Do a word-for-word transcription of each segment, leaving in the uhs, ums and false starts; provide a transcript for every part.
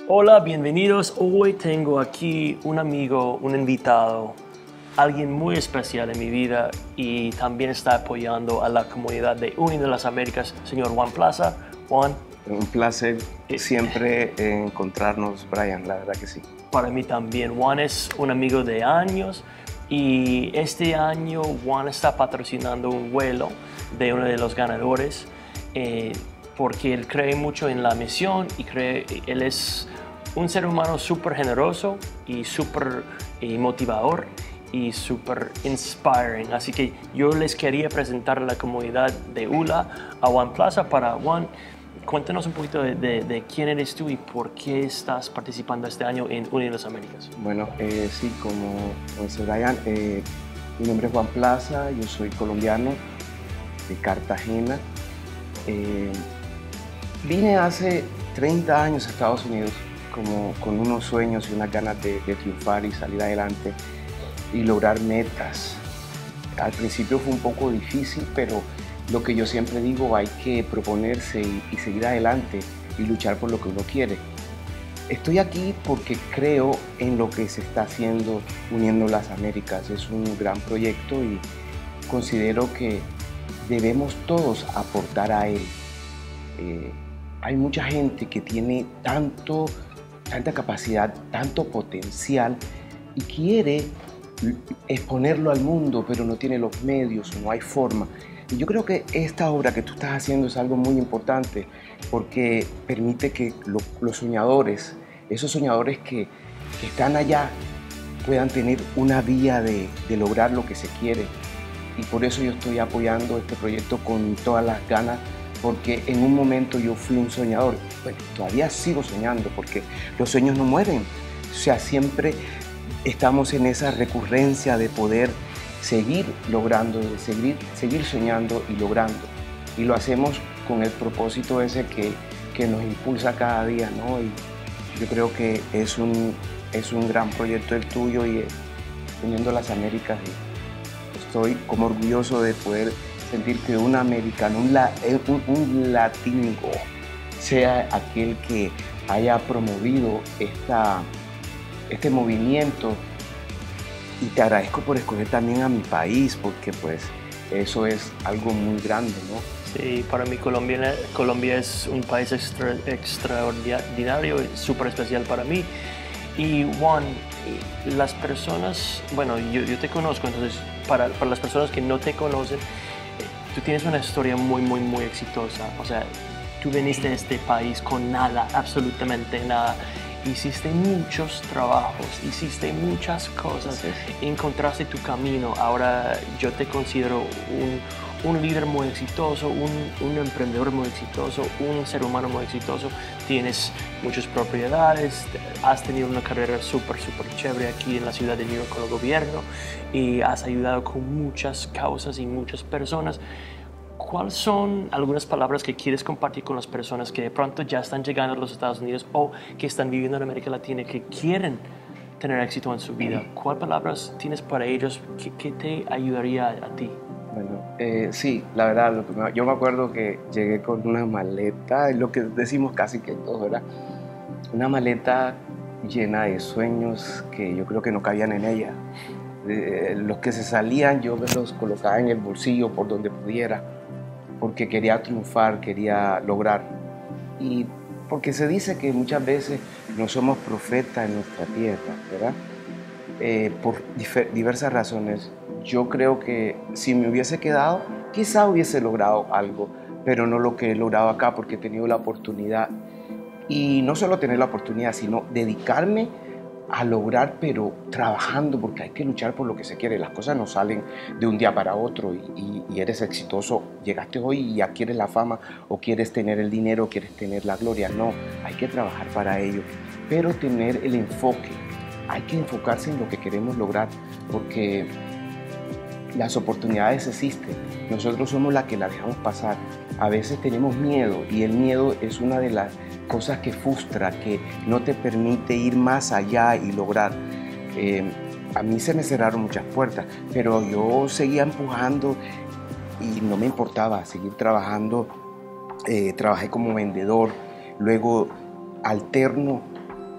Hola, bienvenidos. Hoy tengo aquí un amigo, un invitado, alguien muy especial en mi vida y también está apoyando a la comunidad de Uniendo las Américas, señor Juan Plaza. Juan. Un placer siempre encontrarnos, Brian, la verdad que sí. Para mí también. Juan es un amigo de años y este año Juan está patrocinando un vuelo de uno de los ganadores eh, porque él cree mucho en la misión y cree, él es un ser humano súper generoso y súper eh, motivador y súper inspiring. Así que yo les quería presentar a la comunidad de U L A a Juan Plaza. Para Juan, cuéntanos un poquito de, de, de quién eres tú y por qué estás participando este año en Uniendo las Américas. Bueno, eh, sí, como dice Brian, eh, mi nombre es Juan Plaza, yo soy colombiano de Cartagena. Eh, vine hace treinta años a Estados Unidos como con unos sueños y unas ganas de, de triunfar y salir adelante y lograr metas. Al principio fue un poco difícil, pero lo que yo siempre digo, hay que proponerse y, y seguir adelante y luchar por lo que uno quiere. Estoy aquí porque creo en lo que se está haciendo Uniendo las Américas. Es un gran proyecto y considero que debemos todos aportar a él. Eh, hay mucha gente que tiene tanto, tanta capacidad, tanto potencial y quiere exponerlo al mundo, pero no tiene los medios, no hay forma. Y yo creo que esta obra que tú estás haciendo es algo muy importante porque permite que lo, los soñadores, esos soñadores que, que están allá, puedan tener una vía de, de lograr lo que se quiere. Y por eso yo estoy apoyando este proyecto con todas las ganas, porque en un momento yo fui un soñador. Bueno, todavía sigo soñando porque los sueños no mueren. O sea, siempre estamos en esa recurrencia de poder seguir logrando, de seguir, seguir soñando y logrando. Y lo hacemos con el propósito ese que, que nos impulsa cada día, ¿no? Y yo creo que es un, es un gran proyecto el tuyo y Uniendo las Américas. Y estoy como orgulloso de poder sentir que un americano, un, la, un, un latino, sea aquel que haya promovido esta, este movimiento. Y te agradezco por escoger también a mi país, porque pues eso es algo muy grande, ¿no? Sí, para mí Colombia, Colombia es un país extra, extraordinario, súper especial para mí. Y Juan, las personas, bueno, yo, yo te conozco, entonces para, para las personas que no te conocen, tú tienes una historia muy, muy, muy exitosa. O sea, tú viniste de este país con nada, absolutamente nada. Hiciste muchos trabajos, hiciste muchas cosas, sí. Encontraste tu camino. Ahora yo te considero un, un líder muy exitoso, un, un emprendedor muy exitoso, un ser humano muy exitoso. Tienes muchas propiedades, has tenido una carrera súper, súper chévere aquí en la ciudad de New York con el gobierno y has ayudado con muchas causas y muchas personas. ¿Cuáles son algunas palabras que quieres compartir con las personas que de pronto ya están llegando a los Estados Unidos o que están viviendo en América Latina que quieren tener éxito en su vida? ¿Cuáles palabras tienes para ellos? ¿Qué, qué te ayudaría a, a ti? Bueno, eh, sí, la verdad, lo que me, yo me acuerdo que llegué con una maleta, lo que decimos casi que todos, ¿verdad? Una maleta llena de sueños que yo creo que no cabían en ella. Eh, los que se salían yo me los colocaba en el bolsillo por donde pudiera, porque quería triunfar, quería lograr. Y porque se dice que muchas veces no somos profetas en nuestra tierra, ¿verdad? Eh, por diversas razones. Yo creo que si me hubiese quedado, quizá hubiese logrado algo, pero no lo que he logrado acá porque he tenido la oportunidad. Y no solo tener la oportunidad, sino dedicarme a lograr, pero trabajando, porque hay que luchar por lo que se quiere. Las cosas no salen de un día para otro y, y, y eres exitoso. Llegaste hoy y ya quieres la fama o quieres tener el dinero o quieres tener la gloria. No, hay que trabajar para ello, pero tener el enfoque. Hay que enfocarse en lo que queremos lograr, porque las oportunidades existen. Nosotros somos las que las dejamos pasar. A veces tenemos miedo y el miedo es una de las cosas que frustra, que no te permite ir más allá y lograr. Eh, a mí se me cerraron muchas puertas, pero yo seguía empujando y no me importaba seguir trabajando. Eh, trabajé como vendedor, luego alterno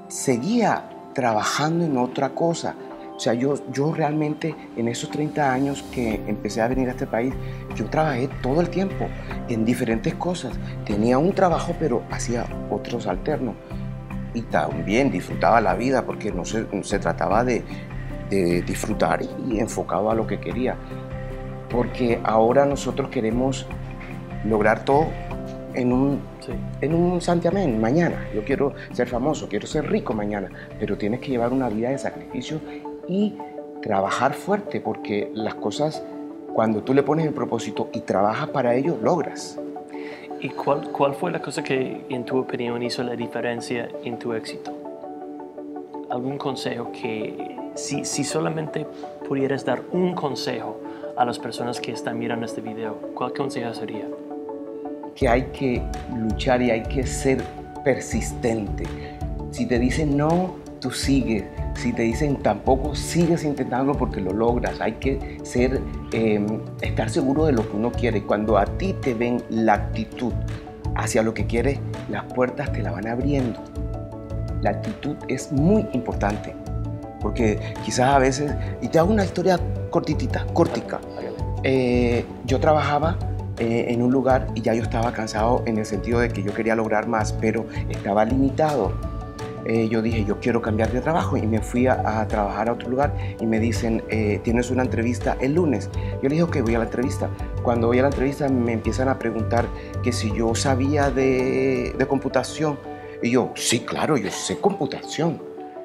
seguía trabajando en otra cosa. O sea, yo, yo realmente en esos treinta años que empecé a venir a este país, yo trabajé todo el tiempo en diferentes cosas. Tenía un trabajo, pero hacía otros alternos. Y también disfrutaba la vida, porque no se, se trataba de, de disfrutar y enfocado a lo que quería. Porque ahora nosotros queremos lograr todo en un, sí. en un santiamén mañana. Yo quiero ser famoso, quiero ser rico mañana, pero tienes que llevar una vida de sacrificio y trabajar fuerte, porque las cosas, cuando tú le pones el propósito y trabajas para ello, logras. ¿Y cuál, cuál fue la cosa que, en tu opinión, hizo la diferencia en tu éxito? ¿Algún consejo que, si, si solamente pudieras dar un consejo a las personas que están mirando este video, cuál consejo sería? Que hay que luchar y hay que ser persistente. Si te dicen no, tú sigues. Si te dicen tampoco, sigues intentando porque lo logras. Hay que ser, eh, estar seguro de lo que uno quiere. Cuando a ti te ven la actitud hacia lo que quieres, las puertas te la van abriendo. La actitud es muy importante, porque quizás a veces, y te hago una historia cortitita, cortica. Eh, yo trabajaba eh, en un lugar y ya yo estaba cansado en el sentido de que yo quería lograr más, pero estaba limitado. Eh, yo dije, yo quiero cambiar de trabajo, y me fui a, a trabajar a otro lugar y me dicen, eh, tienes una entrevista el lunes. Yo le dije, ok, voy a la entrevista. Cuando voy a la entrevista me empiezan a preguntar que si yo sabía de, de computación. Y yo, sí, claro, yo sé computación.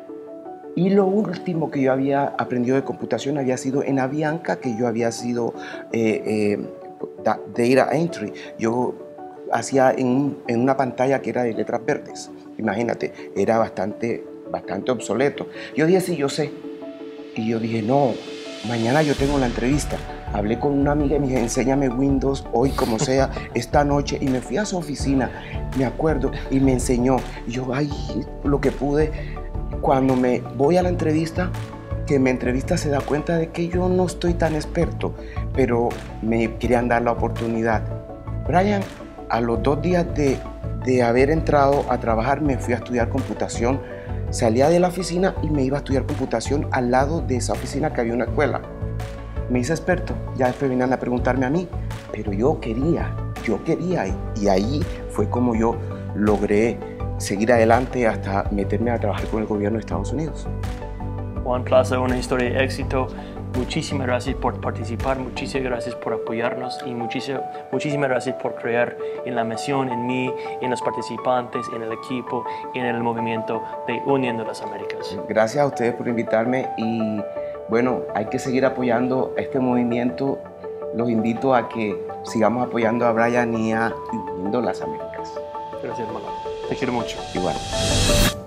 Y lo último que yo había aprendido de computación había sido en Avianca, que yo había sido eh, eh, data entry. Yo hacía en, en una pantalla que era de letras verdes. Imagínate, era bastante, bastante obsoleto. Yo dije, sí, yo sé. Y yo dije, no, mañana yo tengo la entrevista. Hablé con una amiga y me dije, enséñame Windows hoy como sea, esta noche. Y me fui a su oficina, me acuerdo, y me enseñó. Y yo, ay, lo que pude. Cuando me voy a la entrevista, que me entrevista se da cuenta de que yo no estoy tan experto, pero me querían dar la oportunidad. Brian, a los dos días de, de haber entrado a trabajar, me fui a estudiar computación. Salía de la oficina y me iba a estudiar computación al lado de esa oficina que había una escuela. Me hice experto, ya después vinieron a preguntarme a mí, pero yo quería, yo quería, y, y ahí fue como yo logré seguir adelante hasta meterme a trabajar con el gobierno de Estados Unidos. Juan Plaza, una historia de éxito. Muchísimas gracias por participar, muchísimas gracias por apoyarnos y muchísimas, muchísimas gracias por creer en la misión, en mí, en los participantes, en el equipo, en el movimiento de Uniendo las Américas. Gracias a ustedes por invitarme y bueno, hay que seguir apoyando este movimiento. Los invito a que sigamos apoyando a Brian y a Uniendo las Américas. Gracias, hermano. Te quiero mucho. Igual.